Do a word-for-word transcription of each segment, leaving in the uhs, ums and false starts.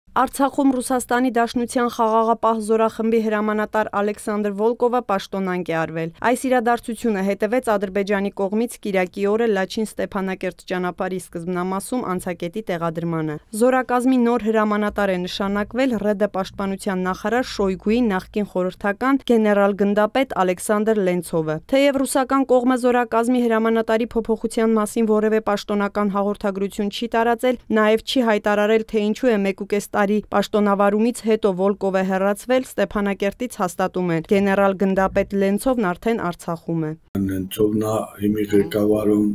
Արցախում Ռուսաստանի Դաշնության խաղաղապահ զորախմբի հրամանատար Ալեքսանդր Վոլկովը պաշտոնանկ է արվել։ Այս իրադարձությունը հետևեց Ադրբեջանի կողմից Կիրակի օրը Լաչին Ստեփանակերտ ճանապարհի սկզբնամասում անցակետի տեղադրմանը։ Զորակազմի նոր հրամանատար է նշանակվել ՌԴ պաշտպանության նախարար Շոյգուի նախկին խորհրդական գեներալ-գնդապետ Ալեքսանդր Լենցովը։ Թեև ռուսական կողմը զորակազմի հրամանատարի փոփոխության մասին որևէ պաշտոնական հաղորդագրություն չի տարածել, նաև չի հայտարարել, թե ինչու է մեկուկես տարի պաշտոնավարումից հետո Վոլկովը հեռացվել, Ստեփանակերտից հաստատում են գեներալ-գնդապետ Լենցովն արդեն Արցախում է։ Լենցովն հիմի ղեկավարում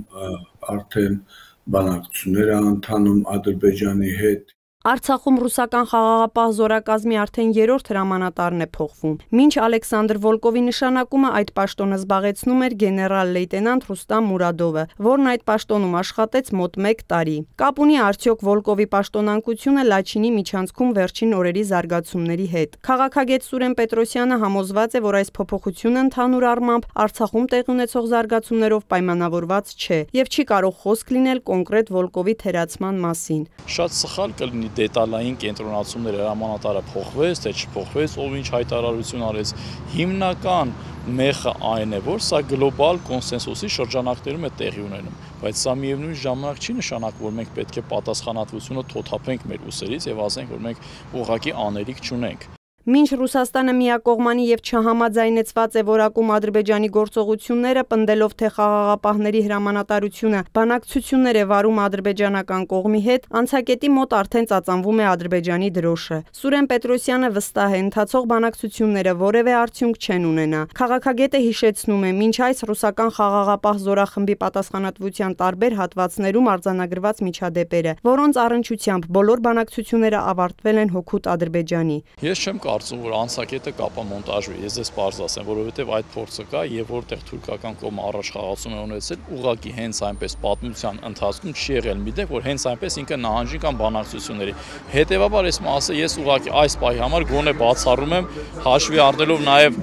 արդեն բանակցություններ ընթանում Ադրբեջանի հետ։ Արցախում ռուսական խաղաղապահ զորակազմի արդեն երրորդ հրամանատարն է փոխվում։ Մինչ Ալեքսանդր Վոլկովի նշանակումը այդ պաշտոնը զբաղեցնում էր գեներալ-լեյտենանտ Ռուստամ Մուրադովը, որն այդ պաշտոնում աշխատեց մոտ մեկ տարի։ Կապ ունի արդյոք Վոլկովի պաշտոնանկությունը Լաչինի միջանցքում վերջին օրերի զարգացումների հետ։ Քաղաքագետ Սուրեն Պետրոսյանը համոզված է, որ այս փոփոխությունը ընդհանուր առմամբ Արցախում տեղի ունեցող զարգացումներով պայմանավորված չէ եւ չի կարող խոսք լինել կոնկրետ Վոլկովի թերացման մասին։ Շատ սխալ կլինի դետալային կենտրոնացումները հրամանատարը փոխվեց, թե չփոխվեց, ով ինչ հայտարարություն արեց։ Հիմնական մեխը այն է, որ սա գլոբալ կոնսենսուսի շրջանակներում է տեղի ունենում, բայց սա միևնույն ժամանակ չի նշանակում, որ մենք պետք է պատասխանատվությունը թոթափենք մեր ուսերից եւ ասենք, որ մենք ուղղակի անելիք չունենք։ Մինչ Ռուսաստանը միակողմանի եւ չհամաձայնեցված է որակում Ադրբեջանի գործողությունները, պնդելով թե խաղաղապահների հրամանատարությունը բանակցություններ է վարում ադրբեջանական կողմի հետ, անցակետի մոտ արդեն ծածանվում է Ադրբեջանի դրոշը։ Սուրեն Պետրոսյանը վստահ է, ընթացող բանակցությունները որևէ արդյունք չեն ունենա։ Քաղաքագետը հիշեցնում է, մինչ այս ռուսական խաղաղապահ զորախմբի պատասխանատվության տարբեր հատվածներում արձանագրված միջադեպերը, որոնց առնչությամբ բոլոր բանակցությունները ավարտվել են հօգուտ Ադրբեջանի։ Ես չեմ կարծում, որ անցակետը կապամոնտաժվի, ես դες պարզ ասեմ, որովհետև այդ փորձը կա եւ որտեղ թուրքական կողմը առաջ խաղացում է ունեցել, ուղղակի հենց այնպես պատմության ընթացքում չի եղել մի դեպք, որ հենց այնպես ինքը նահանջի կամ բանակցությունների։ Հետևաբար ես ասեմ, ես ուղղակի այս պահի համար գոնե բացառում եմ, հաշվի առնելով նաեւ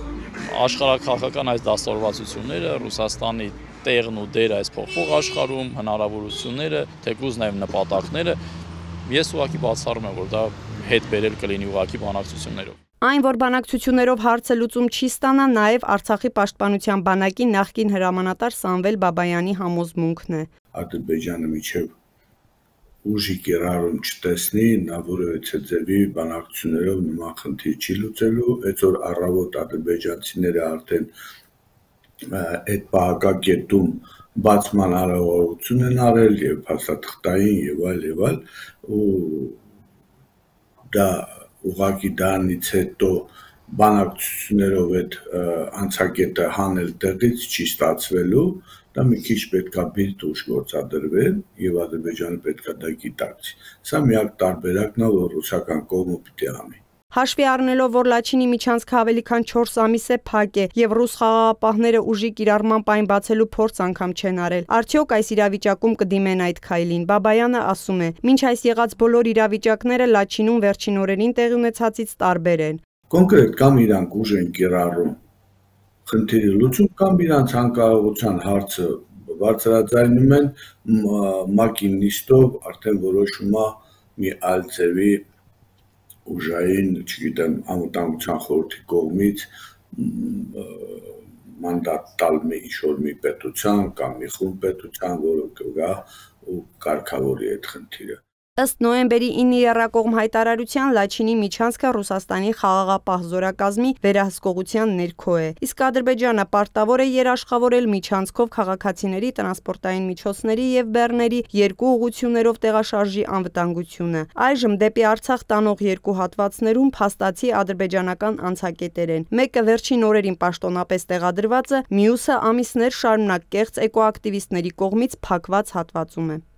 աշխարհաքաղաքական այս դաստորվածությունները, Ռուսաստանի տեղն ու դերը այս փոխվող աշխարհում, հնարավորությունները, թեկուզ նաեւ նպատակները, ես ուղղակի բացառում եմ, որ դա հետ բերել կլինի ուղղակի բանակցություններով։ Այն, որ բանակցություններով հարցը լուծում չի ստանա, նաև Արցախի պաշտպանության բանակի նախկին հրամանատար Սամվել Բաբայանի համոզմունքն է։ Ադրբեջանը միջև ուժի կերարում չտեսնի, նա որևէ ձևի բանակցություններով նման խնդիր չի լուծելու, այսօր առավոտ ադրբեջանցիները արդեն այդ պահակակետում բացման արարողություն են արել եւ փաստաթղթային եւ այլ եւ այլ ու դա ուղղակի դրանից հետո բանակցություններով այդ անցակետը հանել տեղից չի ստացվելու, դա մի քիչ պետքա բիլդ ուժ գործադրվել եւ Ադրբեջանը պետքա դա գիտակցի։ Սա միակ տարբերակն է, որ ռուսական կողմը պիտի անի։ Հաշվի առնելով, որ Լաչինի միջանցքը ավելի քան չորս ամիս է փակ է եւ ռուս խաղաղապահները ուժի կիրառմամբ այն բացելու փորձ անգամ չեն արել, արդյոք այս իրավիճակում կդիմեն այդ քայլին։ Բաբայանը ասում է, մինչ այս եղած բոլոր իրավիճակները Լաչինում վերջին օրերին տեղի ունեցածից տարբեր են։ Կոնկրետ կամ իրանք ուժ են կիրառում խնդիրի լուծում, կամ իրանք անկարողության հարցը բարձրաձայնում են ՄԱԿ-ի նիստով արդեն որոշում է մի այլ ձևի ուժային, չգիտեմ, անվտանգության խորհրդի կողմից մանդատ տալ մի ինչ-որ մի պետության կամ մի խումբ պետության, որը կգա ու կարգավորի այդ խնդիրը։ Ըստ նոյեմբերի ինը եռակողմ հայտարարության Լաչինի միջանցքը Ռուսաստանի խաղաղապահ զորակազմի վերահսկողության ներքո է, իսկ Ադրբեջանը պարտավոր է երաշխավորել միջանցքով քաղաքացիների, տրանսպորտային միջոցների եւ բեռների երկու ուղղություններով տեղաշարժի անվտանգությունը։ Այժմ դեպի Արցախ տանող երկու հատվածներում փաստացի ադրբեջանական անցակետեր են։ Մեկը վերջին օրերին պաշտոնապես տեղադրված է, մյուսը ամիսներ շարունակ կեղծ էկոակտիվիստների կողմից փակված հատվածում է։